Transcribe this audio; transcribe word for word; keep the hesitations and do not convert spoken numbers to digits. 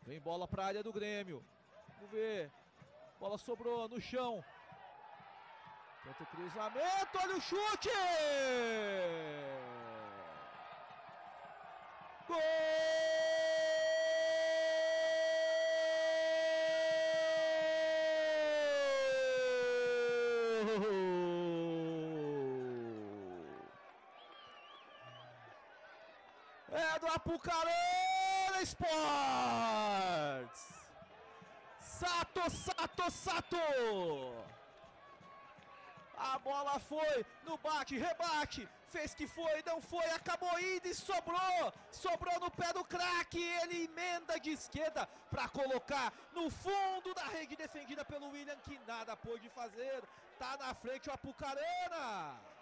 Vem bola para a área do Grêmio. Vamos ver. Bola sobrou no chão. Tenta o cruzamento, olha o chute! Gol! É do Apucarana Sports! Sato, Sato, Sato! A bola foi no bate, rebate, fez que foi, não foi, acabou indo e sobrou, sobrou no pé do craque, ele emenda de esquerda para colocar no fundo da rede defendida pelo William, que nada pôde fazer, tá na frente o Apucarana.